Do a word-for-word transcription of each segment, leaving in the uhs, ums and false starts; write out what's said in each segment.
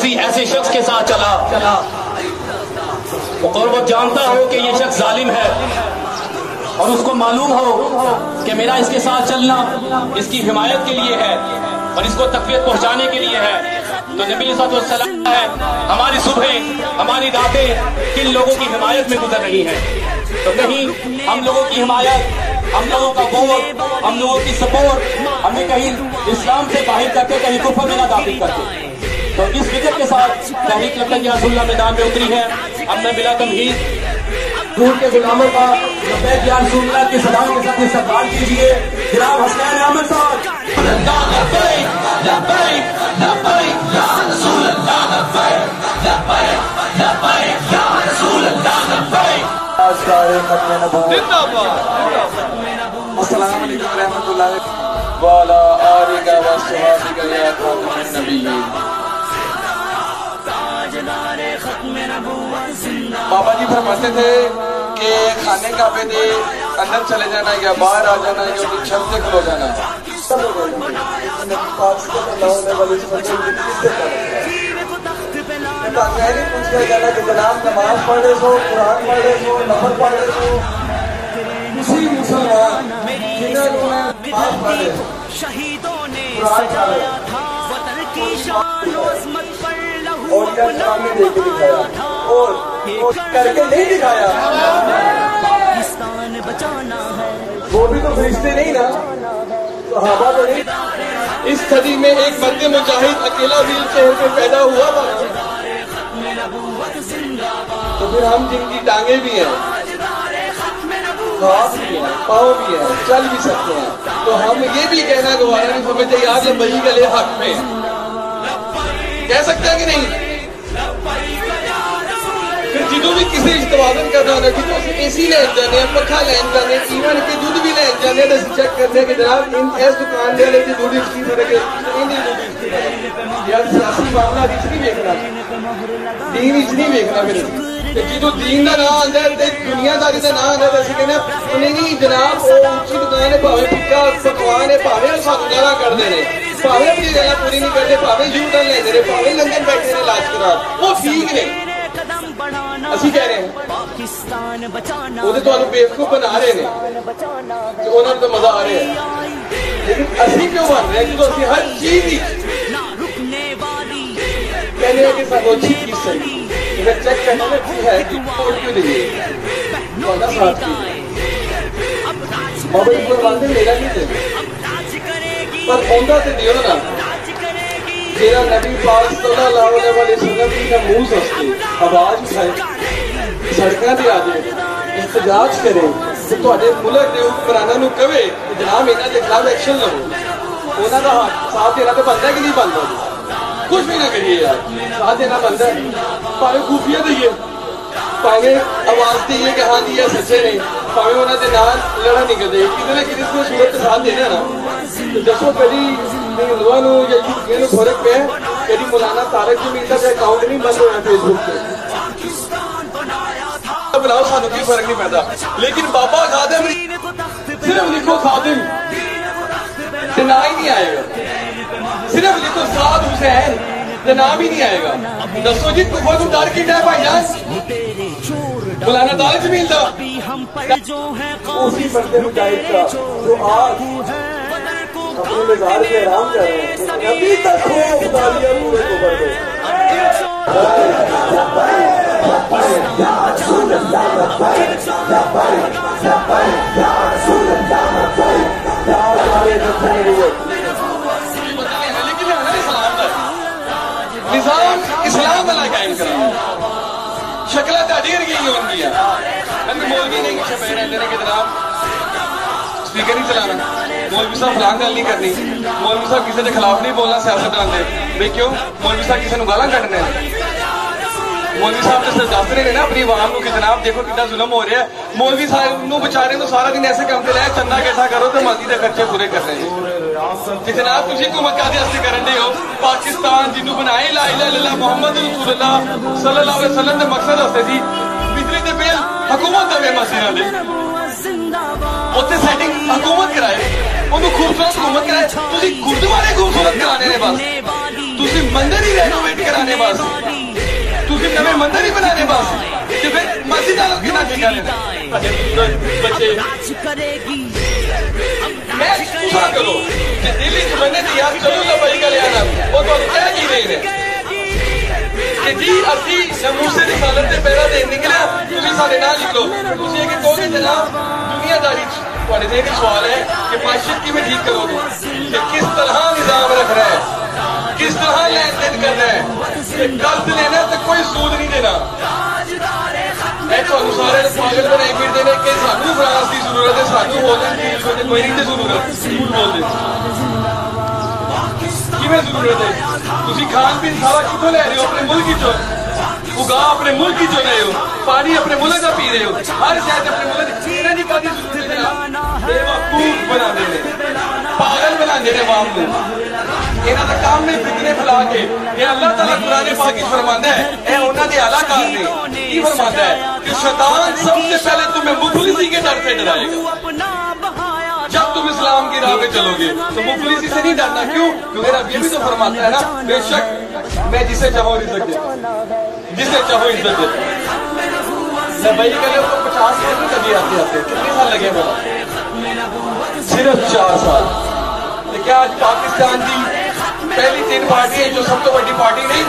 किसी ऐसे शख्स के साथ चला और वो जानता हो कि ये शख्स जालिम है और उसको मालूम हो कि मेरा इसके साथ चलना इसकी हिमायत के लिए है और इसको तकवीत पहुंचाने के लिए है, तो नबी सल्लल्लाहु अलैहि वसल्लम है हमारी सुबह हमारी रातें किन लोगों की हिमायत में गुजर रही हैं। तो कहीं हम लोगों की हिमायत, हम लोगों का वोट, हम लोगों की सपोर्ट हमें कहीं इस्लाम से बाहर करके कहीं कुफर में ना दाखिल करके। तो इस फिक्र के साथ तहरीक लब्बैक या रसूलुल्लाह मैदान में उतरी है। अब मैं बिला तमहीद दूर के गुलामों का लब्बैक या रसूलुल्लाह की सलाम के साथ इस्तकबाल कीजिए। जनाब हसनैन अहमद साहब। लब्बैक लब्बैक लब्बैक या रसूलुल्लाह लब्बैक लब्बैक लब्बैक या रसूलुल्लाह लब्बैक। जिंदाबाद। अस्सलाम वालेकुम रहमतुल्लाहि व अला आलिका व सहाबिका या खातमुन नबिय्यीन। बाबा जी फरमाते थे कि खाने काबे दे अंदर चले जाना या बाहर आ जाना या उनकी छत से खलो जाना। पूछा जाना कि जनाब नमाज पढ़ रहे हो, कुरान पढ़ रहे हो, नफल पढ़ रहे हो, किसी मुसलमान जिन्होंने नमाज पढ़े शहीदों ने सजाया था वतन की शान अज़मत पर लहू और इस्लामी दे के दिखाया और करके नहीं दिखाया। पाकिस्तान बचाना है वो भी तो फरिश्ते नहीं ना, सहाबा तो नहीं। इस सदी में एक मर्द मुजाहिद अकेला व्हील चेयर पे पैदा हुआ था, तो फिर हम जिनकी टांगे भी हैं, हाथ भी हैं, पाँव भी हैं, चल भी सकते हैं, तो हम ये भी कहना गवारा नहीं समझते यार लब्बैक के लिए हक में कह सकते हैं कि नहीं। फिर जिदों भी किसी इस्तेवादन करना होना जिदों से एसी लैन जाने, पखा लैन जाने, इवन के दूध भी लैन जाने, तो चेक करने के जनाब इन इस दुकान दे वाले दूध इसकी तरह के इन्हीं दूध इसकी यार सियासी मामला इस नहीं देखना, दीन इस नहीं देखना। फिर जिदों दीन का नाम आंदा है दुनियादारी का नाम आंदा है असं कहने उन्हें नहीं जनाब वो ऊंची दुकान है भावे टिक्का पकवान है भावे सानू गाला करते हैं, भावे अपनी गल पूरी नहीं करते, भावे यू टर्न लेते हैं, भावे लंदन बैठे ने इलाज करा, वो ठीक ने ਅਸੀਂ ਕਹਿ ਰਹੇ ਹਾਂ ਉਹਦੇ ਤੁਹਾਨੂੰ ਬੇਵਕੂਫ ਬਣਾ ਰਹੇ ਨੇ ਤੇ ਉਹਨਾਂ ਨੂੰ ਤਾਂ ਮਜ਼ਾ ਆ ਰਿਹਾ ਹੈ, ਲੇਕਿਨ ਅਸੀਂ ਕਿਉਂ ਬਣ ਰਹੇ ਹਾਂ ਜਦੋਂ ਅਸੀਂ ਹਰ ਚੀਜ਼ ਦੀ ਕਹਿੰਦੇ ਹਾਂ ਕਿ ਸਾਨੂੰ ਅੱਛੀ ਚੀਜ਼ ਸਹੀ ਅਗਰ ਚੈੱਕ ਕਰਨਾ ਹੈ ਕੀ ਹੈ ਕਿ ਕੋਲ ਕਿਉਂ ਨਹੀਂ ਹੈ ਤੁਹਾਡਾ ਸਾਥ ਕੀ ਬਾਬਾ ਜੀ ਕੋਲ ਵਾਂਦੇ ਮੇਰਾ ਨਹੀਂ ਹੈ ਪਰ ਆਉਂਦਾ ਤੇ ਦਿਓ ਨਾ मेरा नबी पाक सल्लल्लाहु अलैहि वसल्लम की मुंह सस्ते आवाज उठाए सड़कों पे आ जाए एहतजाज करे तो तुहाडे मुल्क दे हुक्मरानां नूं कहे कि जनाब इन्हां दे खिलाफ एक्शन लो, उन्हां दा साथ देना तो बनता कि नहीं बनता, कुछ भी ना करिए यार साथ देना बनता है, भावें खूफिया दईए भावें आवाज दईए कि हाँ जी ये सच्चे ने, भावें उन्हां दे नाल लड़ा नहीं करते, किसी ना किसी को सूरत साथ देना ना। तो दसो कभी हिंदुओं या यूपीओ फर्क पे कभी मौलाना तारक जमील का अकाउंट नहीं बंद होया फेसबुक पे बुलाओ सानू कोई फर्क नहीं पैदा, लेकिन बाबा खादिम सिर्फ लिखो खादिम ते ना ही नहीं आएगा, सिर्फ लिखो साद हुसैन ते नाम ही नहीं आएगा। दसो जी कुफर को डर कितना है भाईजान मौलाना तारक जमील का उसी बंदे मुजाहिद का जो आज अपने मज़ार पे आराम कर रहे हैं अभी तक खूब तालियां पूरे को कर रहे हैं। निजाम इस्लाम वाला कायम करा शक्ल ताड़ी गई होंगी मौलवी नहीं के जनाब स्पीकर नहीं चलाना, मौलवी साहब फलां गल नहीं करनी, मौलवी साहब किसी के खिलाफ नहीं बोलना सियासत डालते भाई क्यों मौलवी साहब किसी को गालां कढ़ने, मौलवी साहब तो दस रहे हैं ना अपनी आवाम को कि जनाब देखो कितना जुल्म हो रहा है, मौलवी साहब बेचारे को सारा दिन ऐसे काम से लाया चंदा इकट्ठा करो तो मस्जिद के खर्चे पूरे कर रहे हैं कि जनाब तुम हुकूमत कादे वास्ते करन दे हो, पाकिस्तान जिन्हों बनाए ला इलाहा इल्लल्लाह मुहम्मद रसूलुल्लाह सल्लल्लाहु अलैहि वसल्लम के मकसद वास्ते सी बिजली के बिल हुकूमत दे मस्जिदां दे उत्थे सेटिंग हुकूमत कराए, उन्होंने खूबसूरत हुकूमत कराए, तुसीं गुरुद्वारे खूबसूरत कराने ने बस ਤੁਸੀਂ ਮੰਦਰ ਹੀ ਰੈਨੋਵੇਟ ਕਰਾਣੇ ਬਸ, ਤੁਸੀਂ ਨਵੇਂ ਮੰਦਰ ਹੀ ਬਣਾਣੇ ਬਸ, ਤੇ ਫਿਰ ਮਸਜਿਦ ਵਾਲੋਂ ਕਿੰਨਾ ਠੇਕਾ ਲੈਣਾ? ਬੱਚੇ ਮੈਂ ਪੁੱਛਾ ਕਰੋ ਕਿ ਦਿੱਲੀ ਚ ਬੰਦੇ ਤੇ ਯਾਰ ਚਲੋ ਲਬਾਈ ਕਰ ਲਿਆ ਨਾ, ਉਹ ਤੁਹਾਨੂੰ ਕਹਿ ਕੀ ਰਹੇ ਨੇ کہ جی اسی نموسے رسالت سے پیدا دین نکلیا، تمہیں سارے نہ نکلو. تسی یہ کہو گے جناب دنیا داری تھوڑے دے کے سوال ہے کہ معاشرت کی میں ٹھیک کرو گے کہ کس طرح نظام رکھ رہا ہے، کس طرح لین دین کر رہا ہے، کہ قرض لینا تو کوئی سود نہیں دینا. میں تو سارے پاگل بنائی پھر دینے کہ سانو فرانس کی ضرورت ہے، سانو بولنے کوئی نہیں ضرورت، جھوٹ بول دے کیویں ضرورت ہے؟ تسی کھان پین سارا کتوں لے رہے ہو؟ اپنے ملک چوں اگا اپنے ملک چوں لے ہو، پانی اپنے ملک کا پی رہے ہو، ہر شاید اپنے ملک انہاں دی کدی ضرورت ہے؟ بے وقوف بنا دے نے، پاگل بنا دے نے عوام کو. انہاں دا کام میں فتنے پھیلا کے یہ اللہ تعالیٰ قرآن پاک وچ فرماندا ہے، اے انہاں دے اعلیٰ کار نے کی فرماندا ہے کہ شیطان سب سے پہلے تمہیں مفلسی کے ڈر سے ڈرائے گا. جب تم اسلام کی راہ پہ چلو گے تو مفلسی سے نہیں ڈرنا. کیوں؟ کیونکہ رب یہ بھی تو فرماتا ہے نا، بے شک میں جسے چاہوں عزت دیتا، جسے چاہوں عزت دیتا. لبیک کرے تو پچاس سال میں کبھی آتے آتے کتنے سال لگے بولا؟ صرف چار سال. تو کیا آج پاکستان کی پہلی تین پارٹی ہے جو سب تو بڑی پارٹی نہیں؟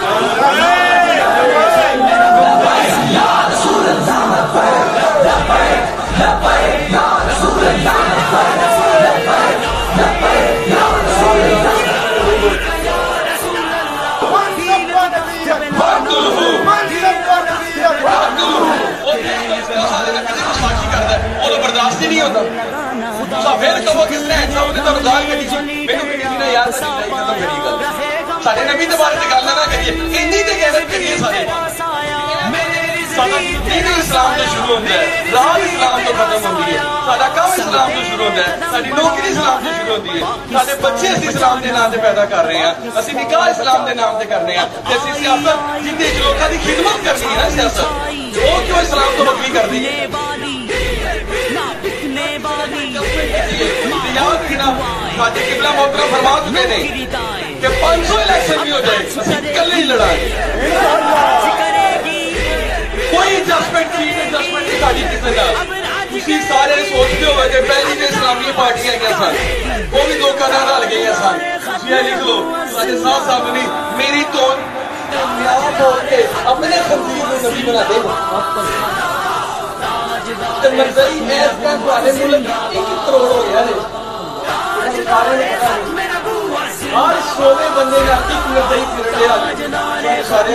برداشت ہی نہیں ہوتا. پھر کہو کس نے ایسا ہوتے تو رضا کری جی میں نے کسی نے یاد نہیں ختم کری گل سارے نبی کے بارے گل نہ کریے، انہی تے غیرت کریے. سارے دین اسلام تو شروع ہوتا ہے، راہ اسلام تو ختم ہوتی ہے، سارا کام اسلام تو شروع ہوتا ہے، ساری نوکری اسلام تو شروع ہوتی ہے، سارے بچے اسی اسلام کے نام سے پیدا کر رہے ہیں، اسی نکاح اسلام کے نام سے کر رہے ہیں. اسی سیاست جن لوگوں کی خدمت کرنی ہے نا سیاست، وہ کیوں اسلام تو بکری کر دی ہے؟ یاد رکھنا خواجہ قبلہ محترم فرما چکے ہیں کہ پانچ سو الیکشن بھی ہو جائے اسی کل ہی لڑائیں. کوئی ایڈجسٹمنٹ چیز ایڈجسٹمنٹ نہیں ساری کسی کا. تسی سارے سوچتے ہوئے کہ پہلی جو اسلامی پارٹیاں گیا سن وہ بھی دو قدر رل گئی سن. تسی یہ لکھ لو سارے صاحب صاحب نے میری تو اپنے خنزیر میں نبی بنا دے. مرزائی ایس کا تھوڑے ملک ایک کروڑ ہو گیا ہے، ہر سونے بندے نے آپ کی مرزائی پھر لیا سارے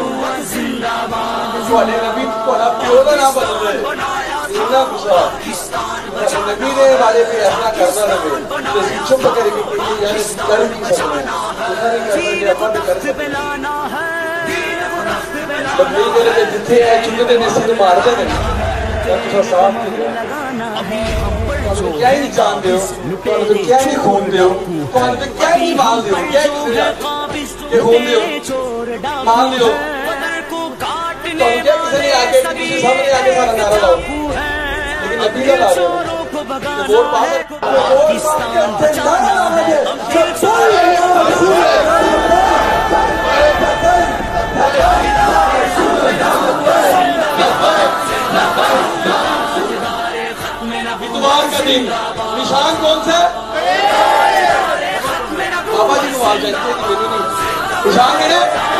تھوڑے نبی تھوڑا پیو کا نام بدل رہے اتنا گسا نبی نے والے پہ ایسا کرنا رہے تو اسی چھپ کرے گی یعنی کر نہیں سکتے انہوں نے کر سکتے تبلیغ کرے کہ جتھے ہے چکتے نے سر مار دے کیا تُسا صاف کی تو کیا ہی نقصان دے ہو، تو کیا ہی خون دے ہو، تو کیا ہی مال دے ہو، کیا ہی کہ خون دے ہو مال دے ہو. تو کیا کسی نے آگے کسی سامنے آگے سارا نعرہ لاؤ لیکن نبی کا لا رہے ہو کہ ووٹ پاس اتوار کا دن نشان کون سا ہے؟ بابا جی نواز جانتے ہیں کہ میری نہیں نشان کہنے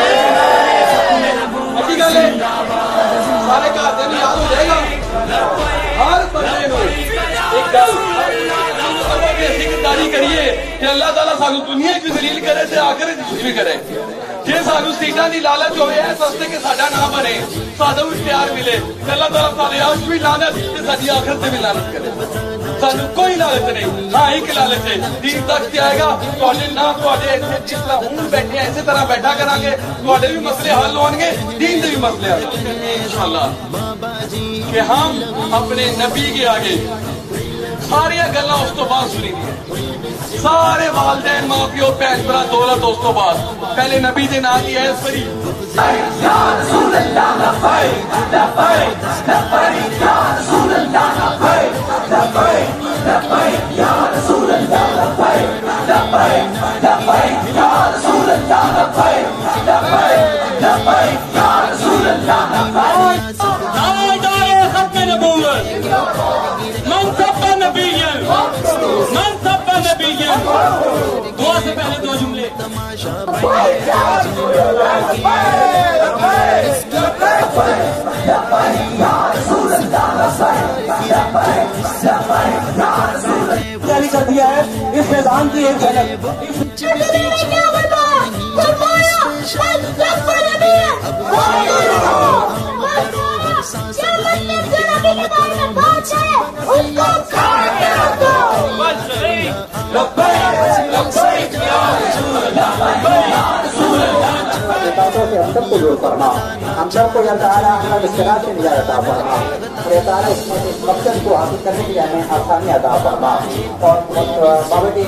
اچھی گل ہے سارے کا دن یاد ہو جائے گا. ہر بندے کو ایک گل ذکرداری کریے کہ اللہ تعالیٰ سانو دنیا کی ذلیل کرے تے آخرت کچھ بھی کرے. جی سانو سیٹاں دی لالچ ہوئے ہے سستے کے ساڈا نام بنے سانو اختیار ملے اللہ تعالیٰ سارے عرش بھی لعنت تے ساری آخرت تے بھی لعنت کرے. سانو کوئی لالچ نہیں، ہاں ایک لالچ ہے دین تک آئے گا تھوڑے نہ تھوڑے جس طرح ہوں بیٹھے ہیں اسی طرح بیٹھا کریں گے تھوڑے بھی مسئلے حل ہون گے دین دے بھی مسئلے حل ہون گے انشاءاللہ. کہ ہم اپنے نبی کے آگے ساری گلاں اس تو بعد سنی دی، سارے والدین ماں پیو بہن بھرا دولت اس تو بعد پہلے نبی دے نام کی ایس پڑھی یا رسول اللہ لبیک لبیک لبیک یا رسول اللہ لبیک لبیک لبیک یا رسول اللہ لبیک لبیک لبیک یا رسول اللہ इस निजाम की एक झलक से हम सबको दूर फरमा, हम सबको या ताला हमारे इस्तेमाल से निजात अता फरमा और या ताला इस मकसद को हासिल करने के लिए हमें आसानी अता फरमा। और बाबा जी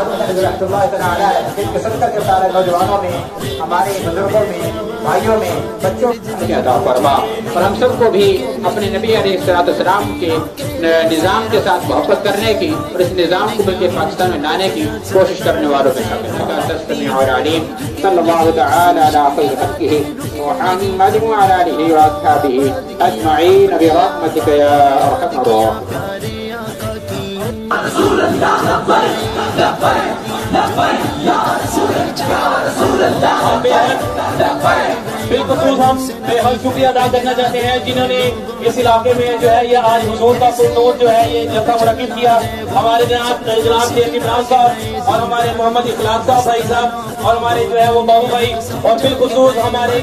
जिनके सदका के ताला नौजवानों में, हमारे बुजुर्गों में, भाइयों में, बच्चों में अता फरमा और हम सबको भी अपने नबी अलैहिस्सलाम के निज़ाम के साथ मोहब्बत करने की और इस निज़ाम को बल्कि पाकिस्तान में लाने की कोशिश करने वालों में शामिल और आलीम सल्लल्लाहु तआला अला खैर खल्क़िही मुहम्मद व अला आलिहि व अस्हाबिही अजमईन बिरहमतिक या अरहमर बिल्कुल हम बेहद शुक्रिया अदा करना चाहते हैं जिन्होंने इस इलाके में जो है ये आज हुजूर का नोट जो है ये जलसा मुनक्किद किया। हमारे जनाब जनाब शेख इमरान साहब और हमारे मोहम्मद इखलास साहब भाई साहब और हमारे जो है वो बाबू भाई और बिल्खुसूस हमारे